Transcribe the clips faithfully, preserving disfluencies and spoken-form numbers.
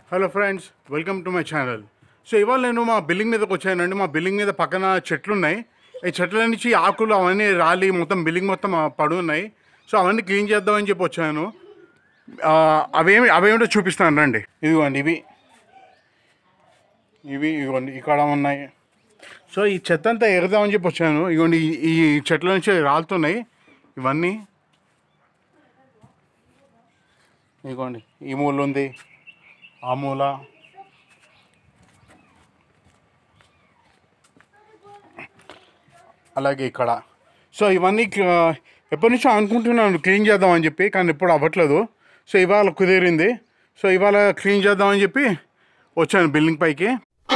Hello friends, welcome to my channel. So ఇవాళ నేను మా బిల్డింగ్ మీదకి వచ్చానండి. మా బిల్డింగ్ మీద పక్కన చెట్లు ఉన్నాయి. ఈ చెట్ల నుంచి ఆకులు అవన్నీ రాలి మొత్తం బిల్డింగ్ మొత్తం పడి ఉన్నాయి. సో అవన్నీ క్లీన్ చేద్దామని చెప్పి వచ్చాను. అవేమి అవేమిటో చూపిస్తాను రండి. ఇదిగోండి ఇవి ఇవి ఇవ్వండి ఇక్కడ ఉన్నాయి. సో ఈ చెత్త అంతా ఎగదామని చెప్పి వచ్చాను. ఇవ్వండి ఈ చెట్ల నుంచి రాలుతున్నాయి ఇవన్నీ. ఇదిగోండి ఈ మూల ఉంది, ఆ మూల, అలాగే ఇక్కడ. సో ఇవన్నీ ఎప్పటి నుంచో అనుకుంటున్నాను క్లీన్ చేద్దామని చెప్పి, కానీ ఎప్పుడు అవ్వట్లేదు. సో ఇవాళ కుదిరింది. సో ఇవాళ క్లీన్ చేద్దామని చెప్పి వచ్చాను బిల్డింగ్ పైకి.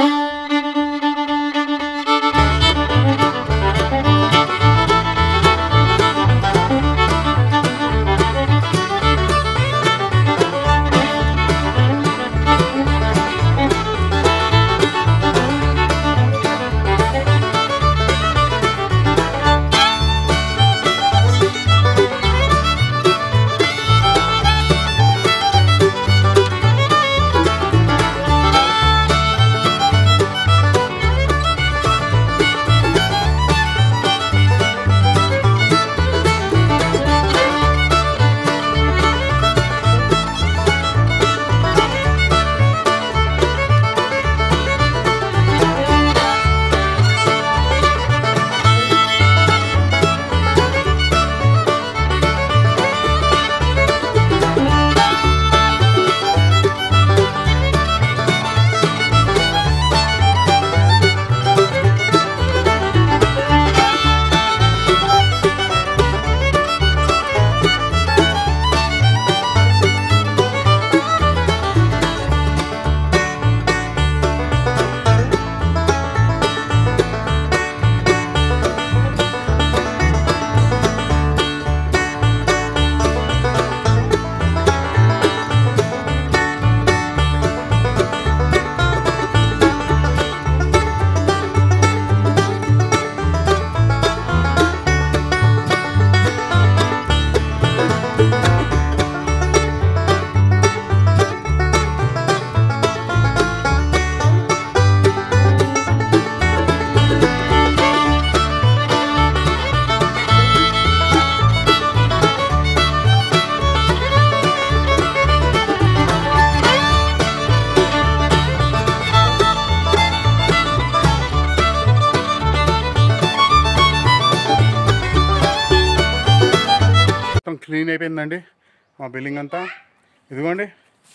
క్లీన్ అయిపోయిందండి మా బిల్డింగ్ అంతా. ఇదిగోండి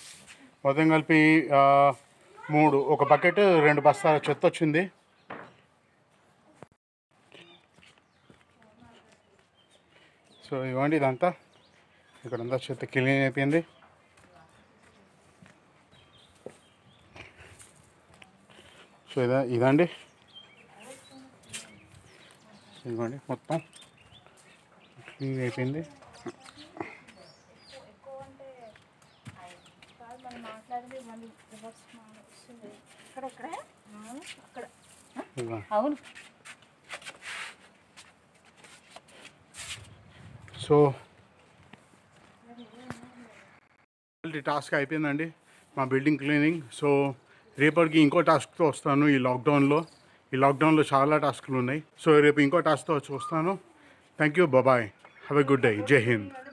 మొత్తం కలిపి మూడు ఒక బకెట్ రెండు బస్తాల చెత్త వచ్చింది. సో ఇవ్వండి ఇదంతా ఇక్కడంతా చెత్త క్లీన్ అయిపోయింది. సో ఇదా ఇదండి ఇదిగోండి మొత్తం క్లీన్ అయిపోయింది. సో టాస్క్ అయిపోయిందండి మా బిల్డింగ్ క్లీనింగ్. సో రేపటికి ఇంకో టాస్క్తో వస్తాను. ఈ లాక్డౌన్లో ఈ లాక్డౌన్లో చాలా టాస్క్లు ఉన్నాయి. సో రేపు ఇంకో టాస్క్తో వచ్చి వస్తాను. Thank you, bye, have a good day, Jai Hind.